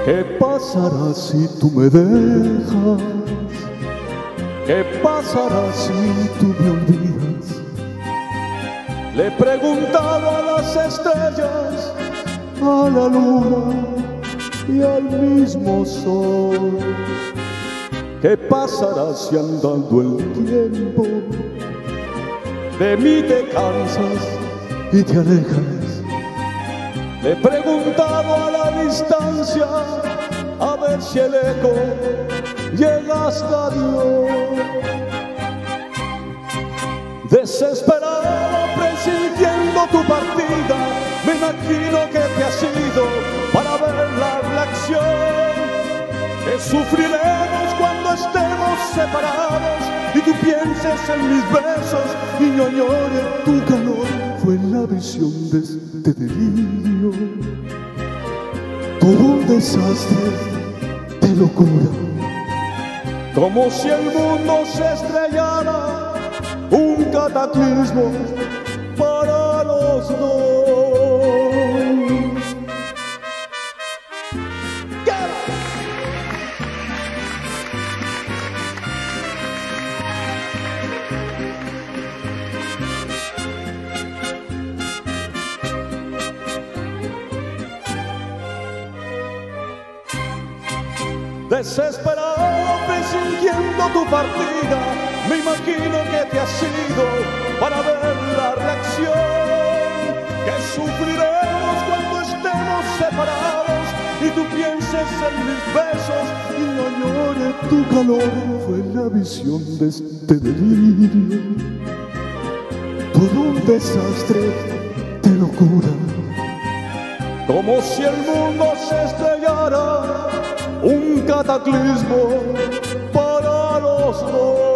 ¿Qué pasará si tú me dejas? ¿Qué pasará si tú me olvidas? Le he preguntado a las estrellas, a la luna y al mismo sol. ¿Qué pasará si andando el tiempo de mí te cansas y te alejas? Le he preguntado a la distancia a ver si el eco llega hasta Dios. Desesperado presintiendo tu partida, me imagino que te has ido para ver la reacción que sufriremos cuando estemos separados y tú pienses en mis besos y yo añore tu calor. Fue la visión de este delirio, todo un desastre de locura, como si el mundo se estrellara, un cataclismo para los dos. Desesperado presintiendo tu partida, me imagino que te has ido para ver la reacción que sufriremos cuando estemos separados y tú pienses en mis besos y no añore tu calor. Fue la visión de este delirio, todo un desastre de locura, como si el mundo se estrellara, un cataclismo para los dos.